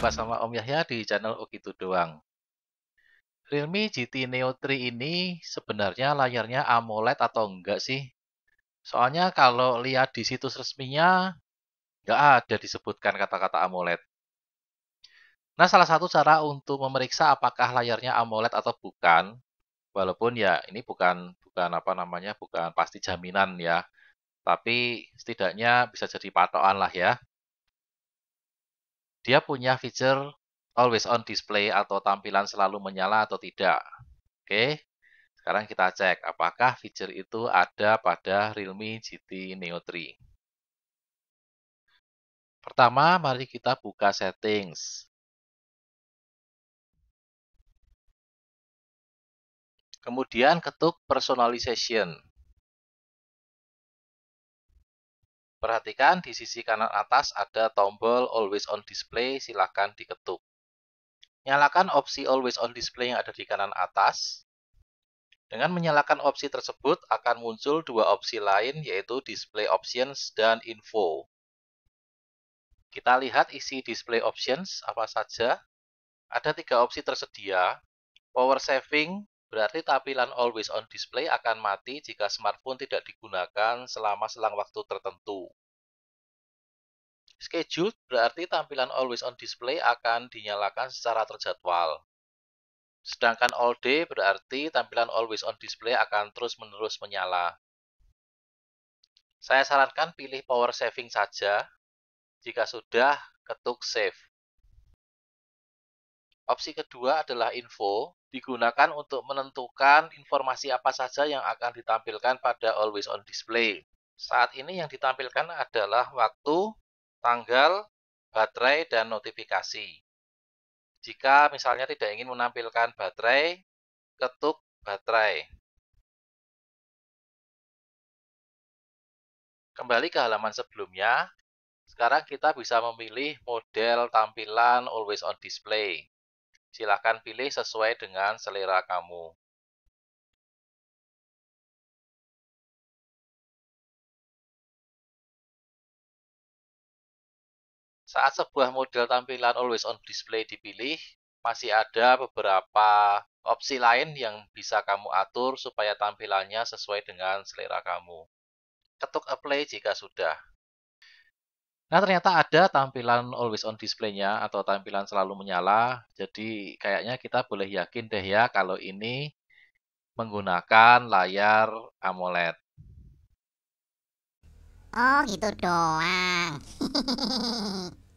sama Om Yahya di channel Oh Gitu Doang. Realme GT Neo 3 ini sebenarnya layarnya AMOLED atau enggak sih? Soalnya kalau lihat di situs resminya, nggak ada disebutkan kata-kata AMOLED. Nah, salah satu cara untuk memeriksa apakah layarnya AMOLED atau bukan, walaupun ya ini bukan apa namanya, bukan pasti jaminan ya, tapi setidaknya bisa jadi patokan lah ya. Dia punya fitur always on display atau tampilan selalu menyala atau tidak. Oke, sekarang kita cek apakah fitur itu ada pada Realme GT Neo 3. Pertama, mari kita buka settings. Kemudian ketuk personalization. Perhatikan di sisi kanan atas ada tombol always on display, silakan diketuk. Nyalakan opsi always on display yang ada di kanan atas. Dengan menyalakan opsi tersebut akan muncul dua opsi lain yaitu display options dan info. Kita lihat isi display options apa saja. Ada 3 opsi tersedia. Power saving berarti tampilan always on display akan mati jika smartphone tidak digunakan selama selang waktu tertentu. Scheduled berarti tampilan always on display akan dinyalakan secara terjadwal. Sedangkan all day berarti tampilan always on display akan terus-menerus menyala. Saya sarankan pilih power saving saja. Jika sudah, ketuk save. Opsi kedua adalah info, digunakan untuk menentukan informasi apa saja yang akan ditampilkan pada always on display. Saat ini yang ditampilkan adalah waktu, tanggal, baterai, dan notifikasi. Jika misalnya tidak ingin menampilkan baterai, ketuk baterai. Kembali ke halaman sebelumnya, sekarang kita bisa memilih model tampilan always on display. Silakan pilih sesuai dengan selera kamu. Saat sebuah model tampilan always on display dipilih, masih ada beberapa opsi lain yang bisa kamu atur supaya tampilannya sesuai dengan selera kamu. Ketuk apply jika sudah. Nah, ternyata ada tampilan always on display-nya atau tampilan selalu menyala. Jadi, kayaknya kita boleh yakin deh ya kalau ini menggunakan layar AMOLED. Oh gitu doang.